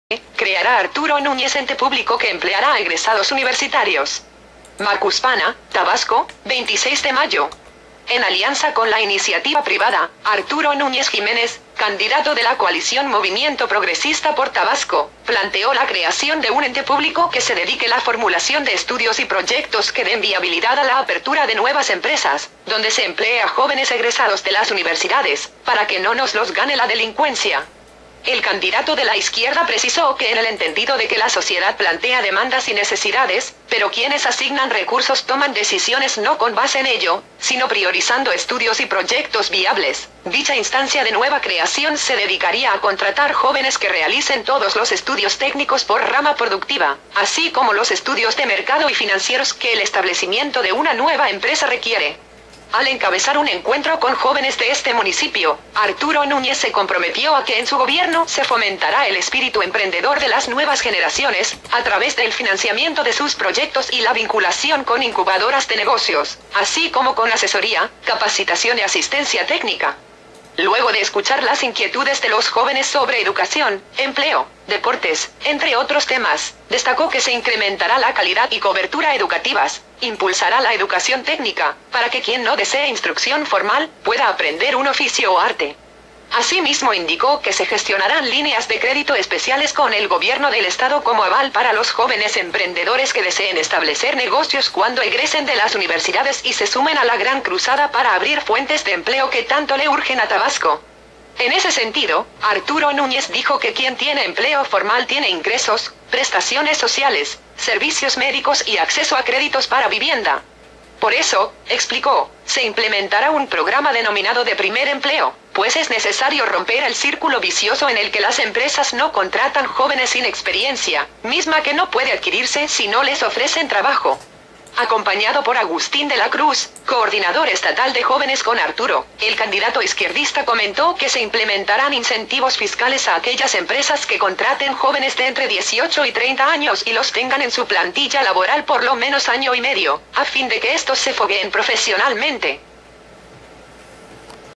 creará Arturo Núñez ente público que empleará a egresados universitarios. Macuspana, Tabasco, 26 de mayo. En alianza con la iniciativa privada, Arturo Núñez Jiménez, candidato de la coalición Movimiento Progresista por Tabasco, planteó la creación de un ente público que se dedique a la formulación de estudios y proyectos que den viabilidad a la apertura de nuevas empresas, donde se emplee a jóvenes egresados de las universidades, para que no nos los gane la delincuencia. El candidato de la izquierda precisó que en el entendido de que la sociedad plantea demandas y necesidades, pero quienes asignan recursos toman decisiones no con base en ello, sino priorizando estudios y proyectos viables. Dicha instancia de nueva creación se dedicaría a contratar jóvenes que realicen todos los estudios técnicos por rama productiva, así como los estudios de mercado y financieros que el establecimiento de una nueva empresa requiere. Al encabezar un encuentro con jóvenes de este municipio, Arturo Núñez se comprometió a que en su gobierno se fomentará el espíritu emprendedor de las nuevas generaciones, a través del financiamiento de sus proyectos y la vinculación con incubadoras de negocios, así como con asesoría, capacitación y asistencia técnica. Luego de escuchar las inquietudes de los jóvenes sobre educación, empleo, deportes, entre otros temas, destacó que se incrementará la calidad y cobertura educativas, impulsará la educación técnica, para que quien no desee instrucción formal, pueda aprender un oficio o arte. Asimismo indicó que se gestionarán líneas de crédito especiales con el gobierno del estado como aval para los jóvenes emprendedores que deseen establecer negocios cuando egresen de las universidades y se sumen a la gran cruzada para abrir fuentes de empleo que tanto le urgen a Tabasco. En ese sentido, Arturo Núñez dijo que quien tiene empleo formal tiene ingresos, prestaciones sociales, servicios médicos y acceso a créditos para vivienda. Por eso, explicó, se implementará un programa denominado de primer empleo, pues es necesario romper el círculo vicioso en el que las empresas no contratan jóvenes sin experiencia, misma que no puede adquirirse si no les ofrecen trabajo. Acompañado por Agustín de la Cruz, coordinador estatal de jóvenes con Arturo, el candidato izquierdista comentó que se implementarán incentivos fiscales a aquellas empresas que contraten jóvenes de entre 18 y 30 años y los tengan en su plantilla laboral por lo menos año y medio, a fin de que estos se fogueen profesionalmente.